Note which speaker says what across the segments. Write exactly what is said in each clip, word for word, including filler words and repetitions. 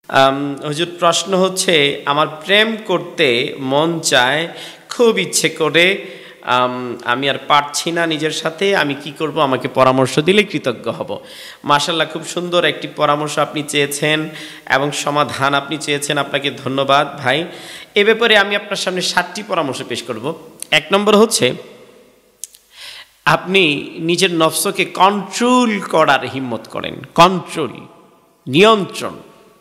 Speaker 1: হুজুর প্রশ্ন হচ্ছে, আমার প্রেম করতে মন চায়, খুব ইচ্ছে করে, আমি আর পারছি না নিজের সাথে, আমি কি করব, আমাকে পরামর্শ দিলে কৃতজ্ঞ হব। মাশাআল্লাহ, খুব সুন্দর একটি পরামর্শ আপনি চেয়েছেন এবং সমাধান আপনি চেয়েছেন, আপনাকে ধন্যবাদ ভাই। এ ব্যাপারে আমি আপনার সামনে সাতটি পরামর্শ পেশ করব। এক নম্বর হচ্ছে, আপনি নিজের নফসকে কন্ট্রোল করার হিম্মত করেন। কন্ট্রোল, নিয়ন্ত্রণ,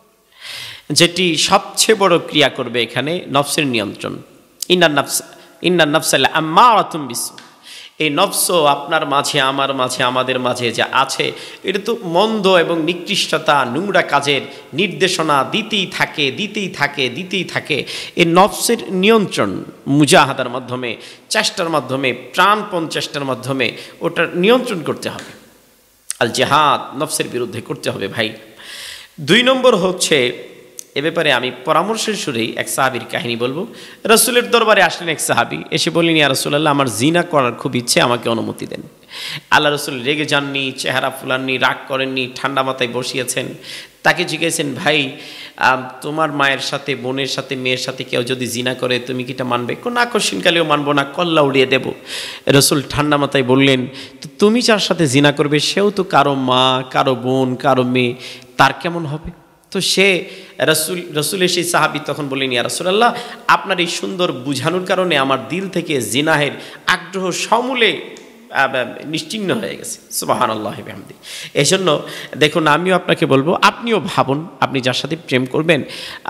Speaker 1: যেটি সবচেয়ে বড় ক্রিয়া করবে এখানে, নফসের নিয়ন্ত্রণ। ইন্নান নাফস ইন্নান নাফসাল্লাহ আম্মারাতুম বিসু। এই নফস আপনার মাঝে, আমার মাঝে, আমাদের মাঝে যা আছে, এটা তো মন্দ এবং নিকৃষ্টতা, নোংরা কাজের নির্দেশনা দিতেই থাকে দিতেই থাকে দিতেই থাকে। এই নফসের নিয়ন্ত্রণ মুজাহাদার মাধ্যমে, চেষ্টার মাধ্যমে, প্রাণপণ চেষ্টার মাধ্যমে ওটার নিয়ন্ত্রণ করতে হবে। আল জিহাদ নফসের বিরুদ্ধে করতে হবে ভাই। দুই নম্বর হচ্ছে, এ ব্যাপারে আমি পরামর্শের সুরেই এক সাহাবীর কাহিনী বলবো। রাসূলের দরবারে আসলেন এক সাহাবী, এসে বললেন, ইয়া রাসূলুল্লাহ, আমার জিনা করার খুব ইচ্ছে, আমাকে অনুমতি দেন। আল্লাহ রাসূল রেগে যাননি, চেহারা ফুলাননি, রাগ করেননি, ঠান্ডা মাথায় বসিয়েছেন। তাকে জিজ্ঞেসেন, ভাই, তোমার মায়ের সাথে, বোনের সাথে, মেয়ের সাথে কেউ যদি জিনা করে, তুমি কি এটা মানবে? না, কশিনকালেও মানবো না, কল্লা উড়িয়ে দেব। রাসূল ঠান্ডা মাথায় বললেন, তো তুমি যার সাথে জিনা করবে, সেও তো কারো মা, কারো বোন, কারো মেয়ে, তার কেমন হবে? তো সে রসুল রসুলের সেই সাহাবী তখন বললেন, ইয়া রাসূলুল্লাহ, আপনার এই সুন্দর বুঝানোর কারণে আমার দিল থেকে জিনাহের আগ্রহ সমূলে নিশ্চিহ্ন হয়ে গেছে। সুবহানাল্লাহ ওয়া বিহামদিহি। এই জন্য দেখুন, আমিও আপনাকে বলবো, আপনিও ভাবুন, আপনি যার সাথে প্রেম করবেন,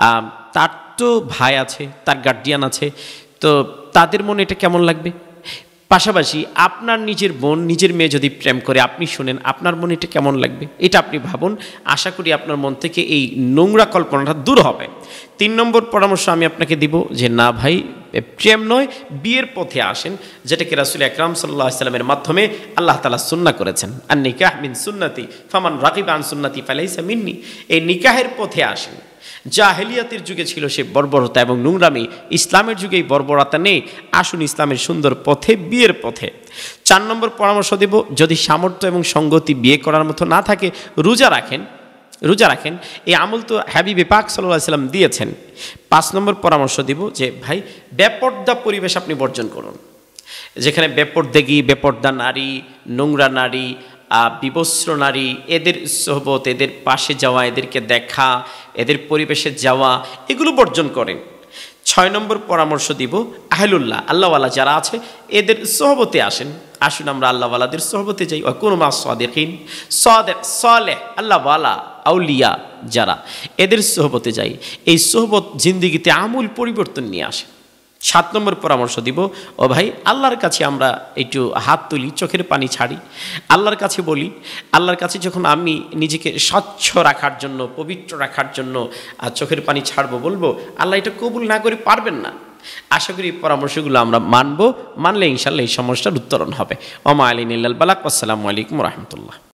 Speaker 1: তার তো ভাই আছে, তার গার্ডিয়ান আছে, তো তাদের মনে এটা কেমন লাগবে? পাশাপাশি আপনার নিজের বোন, নিজের মেয়ে যদি প্রেম করে, আপনি শুনেন, আপনার মনে এটা কেমন লাগবে? এটা আপনি ভাবুন। আশা করি আপনার মন থেকে এই নোংরা কল্পনাটা দূর হবে। তিন নম্বর পরামর্শ আমি আপনাকে দিব যে, না ভাই, প্রেম নয়, বিয়ের পথে আসেন, যেটাকে রাসূল আকরাম সাল্লাল্লাহু আলাইহি ওয়াসাল্লামের মাধ্যমে আল্লাহ তাআলা সুন্নাহ করেছেন। আন নিকাহ মিন সুন্নতি ফামান রাগিবা আন সুন্নতি ফালাইসা মিন্নি। এই নিকাহের পথে আসেন। জাহেলিয়াতের যুগে ছিল সে বর্বরতা এবং নোংরামি, ইসলামের যুগে এই বর্বরতা নেই। আসুন ইসলামের সুন্দর পথে, বিয়ের পথে। চার নম্বর পরামর্শ দেব, যদি সামর্থ্য এবং সঙ্গতি বিয়ে করার মতো না থাকে, রোজা রাখেন। রোজা রাখেন, এই আমল তো হাবিবে পাক সাল্লাল্লাহু আলাইহি ওয়াসাল্লাম দিয়েছেন। পাঁচ নম্বর পরামর্শ দিব যে, ভাই, বেপর্দা পরিবেশ আপনি বর্জন করুন। যেখানে বেপর্দেগী, বেপর্দা নারী, নোংরা নারী, বিবস্ত্র নারী, এদের সোহবত, এদের পাশে যাওয়া, এদেরকে দেখা, এদের পরিবেশে যাওয়া, এগুলো বর্জন করেন। ছয় নম্বর পরামর্শ দিব, আহলুল্লাহ, আল্লাহওয়ালা যারা আছে, এদের সোহবতে আসেন। আসুন আমরা আল্লাহওয়ালাদের সোহবতে যাই। ওয়াকুনু মা সাদিকিন, সাদিক, সালেহ, আল্লাহওয়ালা, আউলিয়া যারা, এদের সোহবতে যাই। এই সোহবত জিন্দিগিতে আমূল পরিবর্তন নিয়ে আসে। সাত নম্বর পরামর্শ দিব, ও ভাই, আল্লাহর কাছে আমরা একটু হাত তুলি, চোখের পানি ছাড়ি, আল্লাহর কাছে বলি। আল্লাহর কাছে যখন আমি নিজেকে স্বচ্ছ রাখার জন্য, পবিত্র রাখার জন্য আর চোখের পানি ছাড়বো, বলবো, আল্লাহ এটা কবুল না করে পারবেন না। আশা করি পরামর্শগুলো আমরা মানবো, মানলে ইনশাল্লাহ এই সমস্যার উত্তরণ হবে। ওমা আলাইনা ইল্লাল বালাগ। আসসালামু আলাইকুম ওয়া রাহমাতুল্লাহ।